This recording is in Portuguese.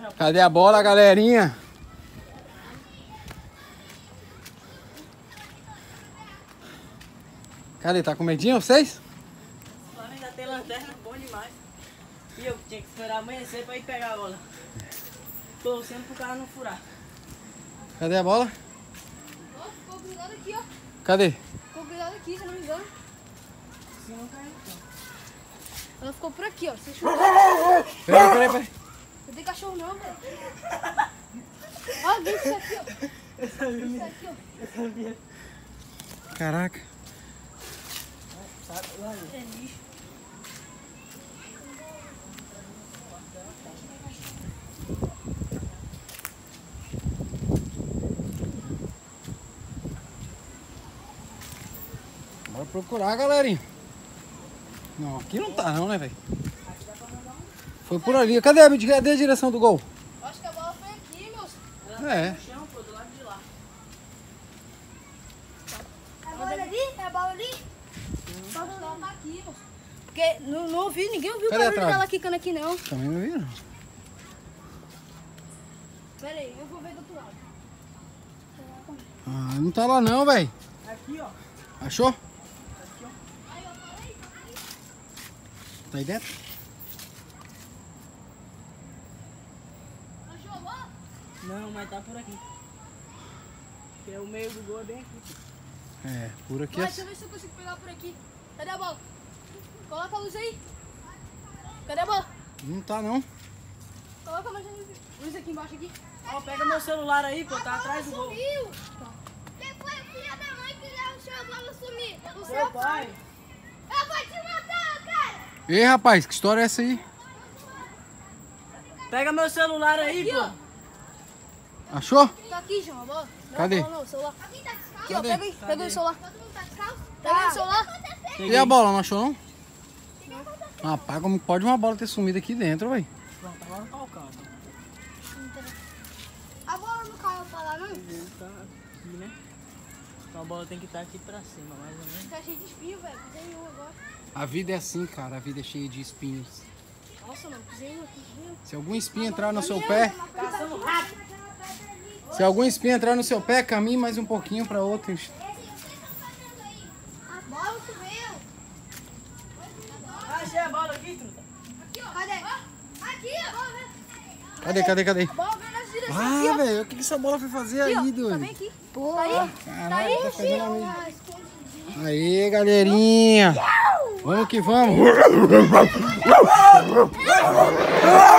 Cadê a bola, galerinha? Cadê? Tá com medinho vocês? Ainda tem lanterna, bom demais. E eu tinha que esperar amanhecer pra ir pegar a bola. Torcendo pro cara não furar. Cadê a bola? Ó, ficou grudado aqui, ó. Cadê? Ficou grudado aqui, se eu não me engano. Se não caiu, então. Ela ficou por aqui, ó. Você chutou. Peraí. Não tem cachorro não, velho. Ó, isso aqui, ó. Isso aqui, ó. Caraca. É lixo. Bora procurar, galerinha. Não, aqui não tá não, né, velho? Foi por ali. Cadê a direção do gol? Acho que a bola foi aqui, moço. É. No chão, pô, do lado de lá. É a bola ali? É a bola ali? Só que ela tá aqui, moço. Porque não ouvi, ninguém ouviu o Cadê a barulho trave? dela quicando aqui, não. Também não vi, não. Pera aí, eu vou ver do outro lado. Ah, não tá lá não, velho. Aqui, ó. Achou? Aí, ó, parei. Tá aí dentro? Achou a bola? Não, mas tá por aqui. Porque o meio do gol é bem aqui. É, por aqui. Vai, deixa eu ver se eu consigo pegar por aqui. Cadê a bola? Coloca a luz aí. Cadê a bola? Não tá não. Coloca mais luz aqui embaixo aqui. Ó, pega meu celular aí, pô, tá atrás do gol. Sumiu! Depois o filho da mãe que deixou a bola sumir. O Seu pai. Eu vou te matar, cara! Ei, rapaz, que história é essa aí? Pega meu celular aí, Aqui, pô. ó. Achou? Tá aqui, João, a bola. Não, Cadê? Não, o celular. Aqui, ó, Cadê? pega aí. Pega aí o celular. Todo mundo tá descalço? Pega aí o celular. E a bola, não achou não? Rapaz, como pode uma bola ter sumido aqui dentro, velho? Pronto, agora tá o carro. A bola não caiu pra lá, não? Tá aqui, né? Então a bola tem que estar aqui pra cima, mais ou menos. Tá cheio de espinho, velho. Pisei em um agora. A vida é assim, cara. A vida é cheia de espinhos. Nossa, mano, pisei em um aqui. Viu? Se algum espinho entrar no seu pé, Caçando rato. se algum espinho entrar no seu pé, caminhe mais um pouquinho para outro. A bola sumiu. Achei a bola aqui, truta. Aqui, ó. Cadê? Aqui, ó. Cadê? A bola vem nessa direção. Ah, velho, o que essa bola foi fazer Aqui, ó. aí, Tá doido? bem aqui. Tá aí? Caraca, tá fazendo a minha. Aí, galerinha. Vamos que vamos.